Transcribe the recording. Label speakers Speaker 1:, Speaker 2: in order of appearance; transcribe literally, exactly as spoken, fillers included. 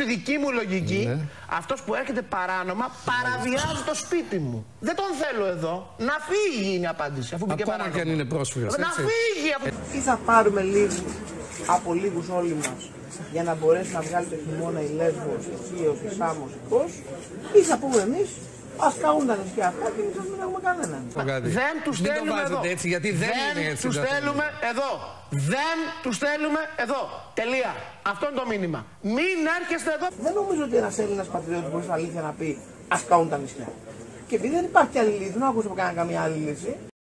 Speaker 1: στη δική μου λογική,
Speaker 2: ναι.
Speaker 1: αυτός που έρχεται παράνομα παραβιάζει το σπίτι μου. Δεν τον θέλω εδώ. Να φύγει είναι η απάντηση. Αφού μπήκε
Speaker 2: ακόμα και αν είναι πρόσφυγας.
Speaker 1: Να φύγει. Αφού...
Speaker 3: Ή θα πάρουμε λίγους από λίγους όλοι μας για να μπορέσει να βγάλει το χειμώνα η Λέσβος, η Χίος, η Σάμος, η Κos, ή θα πούμε εμείς, ας καούν τα νησιά αυτά και εμείς δεν έχουμε κανέναν.
Speaker 1: Δεν τους θέλουμε εδώ.
Speaker 2: Έτσι, γιατί δεν,
Speaker 1: δεν
Speaker 2: είναι έτσι
Speaker 1: τους θέλουμε εδώ. Δεν τους θέλουμε εδώ. Τελεία. Αυτό είναι το μήνυμα. Μην έρχεστε εδώ.
Speaker 3: Δεν νομίζω ότι ένας Έλληνας πατριώτης μπορεί στην αλήθεια να πει ας καούν τα νησιά. Και επειδή δεν υπάρχει άλλη λύση, δεν άκουσα από κανένα καμία άλλη λύση.